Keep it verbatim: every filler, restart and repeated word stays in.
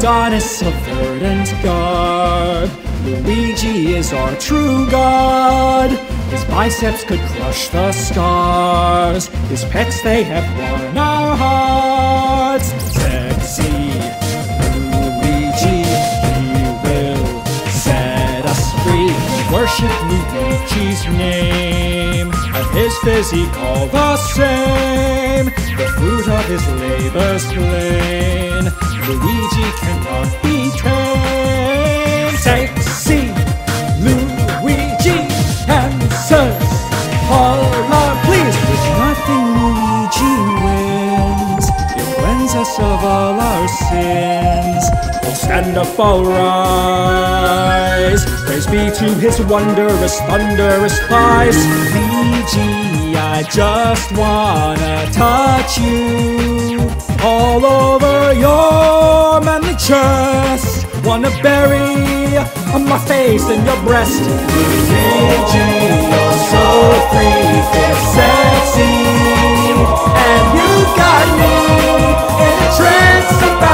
Adonis of verdant garb. Luigi is our true god. His biceps could crush the stars. His pets, they have won our hearts. Sexy Luigi, he will set us free. Worship Luigi's name, and his physique all the same. The fruit of his labor's plain. Luigi cannot be tamed. Sexy Luigi answers all our pleas. With nothing Luigi wins. He cleanses us of all our sins. We'll stand up, all rise. Praise be to his wondrous, thunderous thighs. Luigi, I just wanna touch you all over your manly chest. Wanna bury my face in your breast. Luigi, you're so freaking sexy, and you got me in a trance about